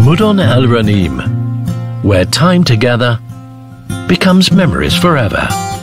Mudon Al Ranim, where time together becomes memories forever.